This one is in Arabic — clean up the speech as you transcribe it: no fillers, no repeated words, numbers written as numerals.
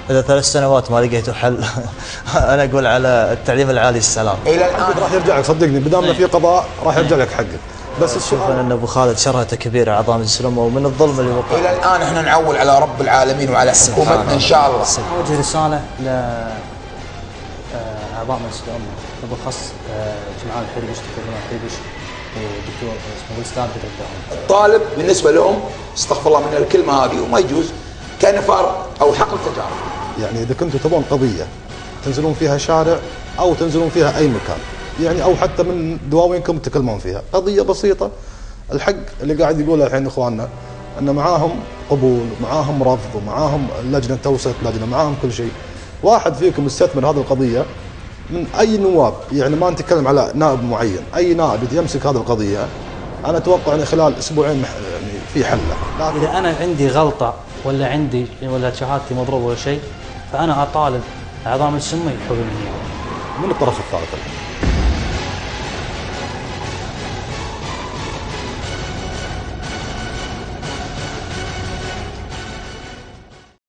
اذا 3 سنوات ما لقيتوا حل انا اقول على التعليم العالي السلام. الى الان راح يرجع لك، صدقني بدامنا في قضاء راح يرجع لك حقك. بس السؤال ان ابو خالد شرهته كبيره اعضاء مجلس الامه ومن الظلم اللي وقع. الى الان احنا نعول على رب العالمين وعلى حكومتنا ان شاء الله. اوجه رساله ل اعضاء مجلس الامه بالاخص جمعان الحريش، دكتور جمال الحريش والدكتور اسمه الاستاذ بدر الدهون. الطالب بالنسبه لهم استغفر الله من الكلمه هذه وما يجوز كنفار او حقل تجاره. يعني اذا كنتوا تبون قضيه تنزلون فيها شارع او تنزلون فيها اي مكان، يعني او حتى من دواوينكم تتكلمون فيها، قضيه بسيطه الحق اللي قاعد يقوله الحين اخواننا ان معاهم قبول ومعاهم رفض ومعاهم لجنه توسط لجنه، معاهم كل شيء. واحد فيكم يستثمر هذه القضيه من اي نواب، يعني ما نتكلم على نائب معين، اي نائب يمسك هذه القضيه انا اتوقع ان خلال اسبوعين يعني في حله. اذا انا عندي غلطه ولا شهادتي مضروبه ولا شيء، فانا اطالب اعضاء مجلس الامه يحولون هي من الطرف الثالث.